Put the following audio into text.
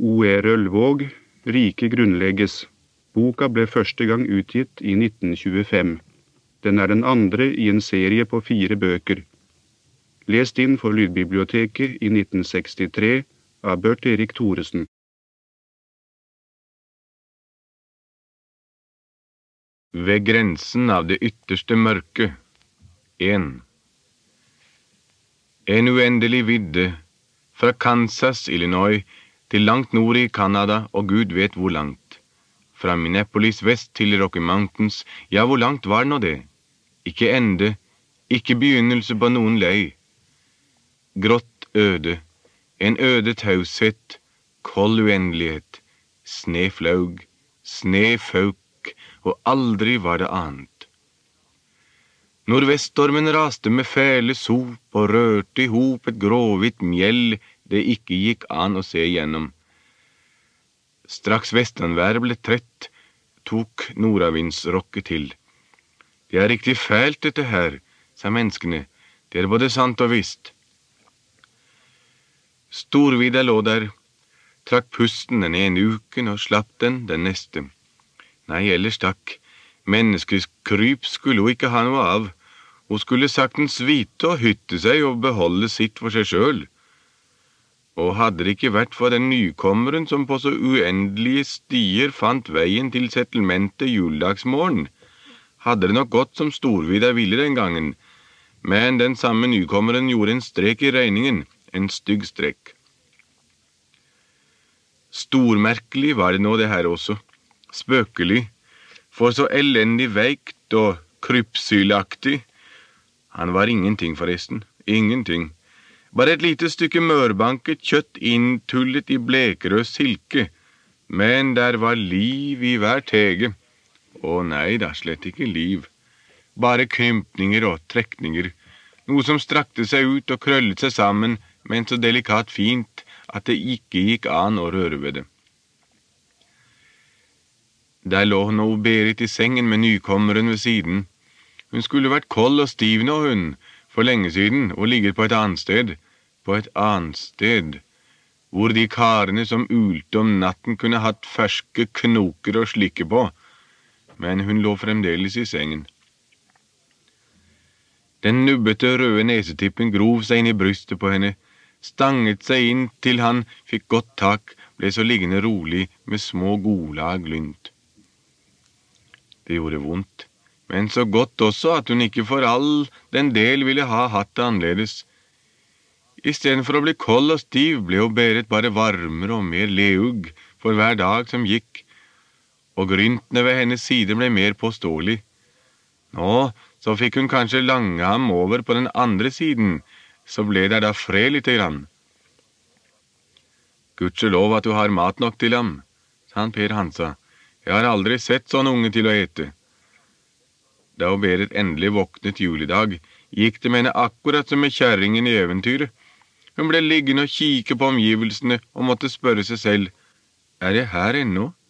O.E. Røllvåg, Riket grunnlegges. Boka ble første gang utgitt i 1925. Den er den andre i en serie på 4 bøker. Lest inn for Lydbiblioteket i 1963 av Bert Erik Thoresen. Ved grensen av det ytterste mørke. 1. En uendelig vidde, fra Kansas, Illinois, til langt nord i Canada, og Gud vet hvor langt. Fra Minneapolis vest til Rocky Mountains, ja, hvor langt var nå det? Ikke ende, ikke begynnelse på noen lei. Grått øde, en øde taushet, kold uendelighet, sne flaug, sne fauk, og aldri var det annet. Nordveststormen raste med fæle sop og rørte i hop et gråhvitt mjell det ikke gikk an å se igjennom. Straks vestanværet ble trett, tok nordavindsrokket til. Det er riktig fælt dette her, sa menneskene. Det er både sant og visst. Storvidda lå der, trakk pusten den ene uken og slapp den neste. Nei, ellers takk. Menneskeskryp skulle hun ikke ha noe av. Hun skulle saktens vite og hytte seg og beholde sitt for seg selv. Og hadde det ikke vært for den nykommeren som på så uendelige stier fant veien til settlementet juledagsmorgen, hadde det nok gått som Storvidda ville den gangen, men den samme nykommeren gjorde en strek i regningen, en stygg strek. Stormerkelig var det nå det her også, spøkelig, for så elendig veikt og krypsylaktig. Han var ingenting forresten, ingenting. Bare et lite stykke mørbanket kjøtt inntullet i blekrød silke, men der var liv i hver tege. Å nei da, slett ikke liv. Bare krympninger og trekninger, noe som strakte seg ut og krøllet seg sammen, men så delikat fint at det ikke gikk an å røre ved det. Der lå nå Berit i sengen med nykommeren ved siden. Hun skulle vært kold og stiv nå, hun, for lenge siden, og ligget på et annet sted, hvor de karene som ulte om natten kunne hatt ferske knoker å slikke på, men hun lå fremdeles i sengen. Den nubbete røde nesetippen grov seg inn i brystet på henne, stanget seg inn til han fikk godt tak, ble så liggende rolig med små gola av glynt. Det gjorde vondt, men så godt også at hun ikke for all den del ville ha hatt det annerledes. I stedet for å bli kold og stiv ble hun Berit bare varmere og mer leug for hver dag som gikk, og gryntene ved hennes side ble mer påståelig. Nå, så fikk hun kanskje lange ham over på den andre siden, så ble det da fred lite grann. Gudskjelov at du har mat nok til ham, sa han Per Hansa. Jeg har aldri sett sånn unge til å ete. Da Berit endelig våknet juledag, gikk det med henne akkurat som med kjerringen i eventyret. Hun ble liggende og kikke på omgivelsene og måtte spørre seg selv, er jeg her ennå?